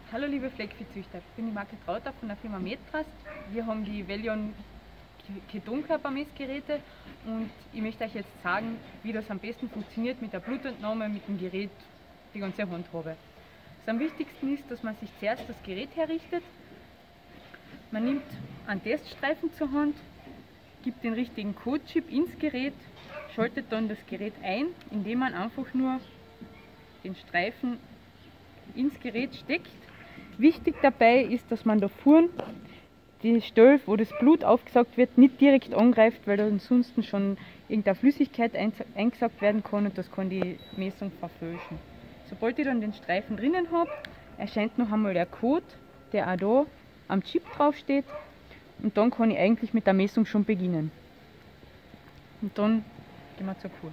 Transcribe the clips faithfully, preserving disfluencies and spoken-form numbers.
Hallo liebe Fleckviehzüchter, ich bin die Marke Trauter von der Firma Metrast. Wir haben die Velion Ketonkörpermessgeräte und ich möchte euch jetzt sagen, wie das am besten funktioniert mit der Blutentnahme, mit dem Gerät, die ganze Handhabe. Das am wichtigsten ist, dass man sich zuerst das Gerät herrichtet. Man nimmt einen Teststreifen zur Hand, gibt den richtigen Codechip ins Gerät, schaltet dann das Gerät ein, indem man einfach nur den Streifen ins Gerät steckt. Wichtig dabei ist, dass man da vorne die Stelle, wo das Blut aufgesaugt wird, nicht direkt angreift, weil da ansonsten schon irgendeine Flüssigkeit eingesaugt werden kann und das kann die Messung verfälschen. Sobald ich dann den Streifen drinnen habe, erscheint noch einmal der Code, der auch da am Chip drauf steht, und dann kann ich eigentlich mit der Messung schon beginnen. Und dann gehen wir zur Kur.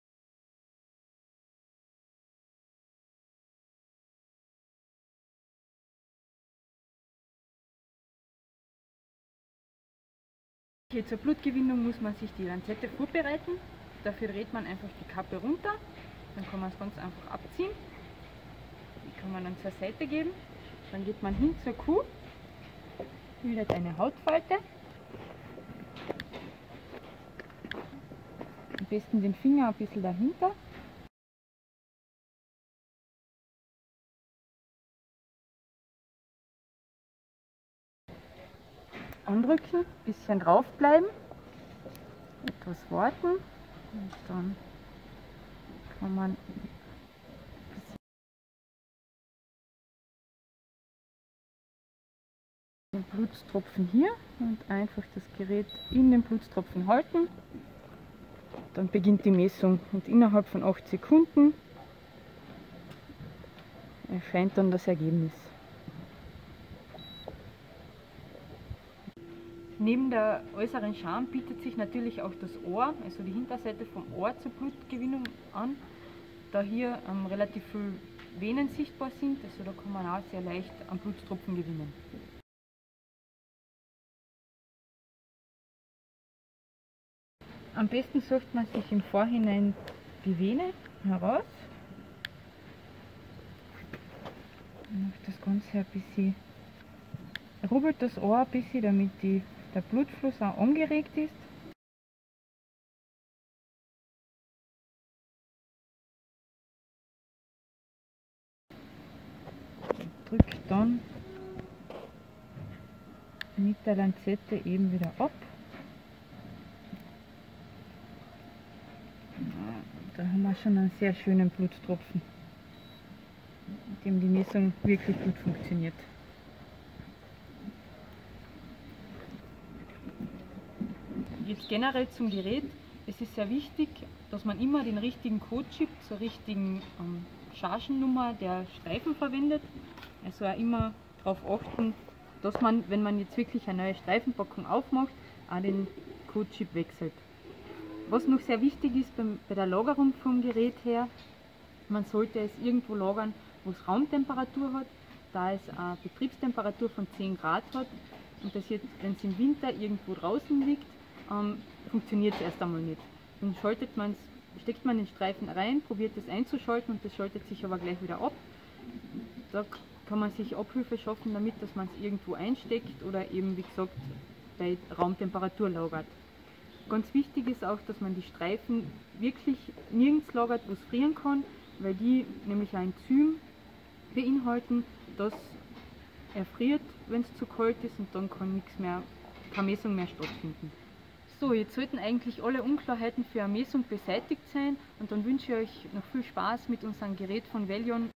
Okay, zur Blutgewinnung muss man sich die Lanzette vorbereiten. Dafür dreht man einfach die Kappe runter, dann kann man es ganz einfach abziehen. Die kann man dann zur Seite geben. Dann geht man hin zur Kuh, bildet eine Hautfalte. Am besten den Finger ein bisschen dahinter. Andrücken, bisschen draufbleiben, etwas warten und dann kann man den Blutstropfen hier und einfach das Gerät in den Blutstropfen halten. Dann beginnt die Messung und innerhalb von acht Sekunden erscheint dann das Ergebnis. Neben der äußeren Scham bietet sich natürlich auch das Ohr, also die Hinterseite vom Ohr zur Blutgewinnung an, da hier ähm, relativ viele Venen sichtbar sind, also da kann man auch sehr leicht an Blutstropfen gewinnen. Am besten sucht man sich im Vorhinein die Vene heraus, macht das Ganze ein bisschen, rubbelt das Ohr ein bisschen, damit die der Blutfluss auch angeregt ist. Drückt dann mit der Lanzette eben wieder ab. Da haben wir schon einen sehr schönen Blutstropfen, mit dem die Messung wirklich gut funktioniert. Jetzt generell zum Gerät. Es ist sehr wichtig, dass man immer den richtigen Codechip zur richtigen ähm, Chargennummer der Streifen verwendet. Also auch immer darauf achten, dass man, wenn man jetzt wirklich eine neue Streifenpackung aufmacht, auch den Codechip wechselt. Was noch sehr wichtig ist beim, bei der Lagerung vom Gerät her, man sollte es irgendwo lagern, wo es Raumtemperatur hat, da es eine Betriebstemperatur von zehn Grad hat und das jetzt, wenn es im Winter irgendwo draußen liegt, Ähm, funktioniert es erst einmal nicht. Dann schaltet man's, steckt man den Streifen rein, probiert es einzuschalten und das schaltet sich aber gleich wieder ab. Da kann man sich Abhilfe schaffen, damit dass man es irgendwo einsteckt oder eben wie gesagt bei Raumtemperatur lagert. Ganz wichtig ist auch, dass man die Streifen wirklich nirgends lagert, wo es frieren kann, weil die nämlich ein Enzym beinhalten, das erfriert, wenn es zu kalt ist, und dann kann nichts mehr, keine Messung mehr stattfinden. So, jetzt sollten eigentlich alle Unklarheiten für eine Messung beseitigt sein und dann wünsche ich euch noch viel Spaß mit unserem Gerät von Velion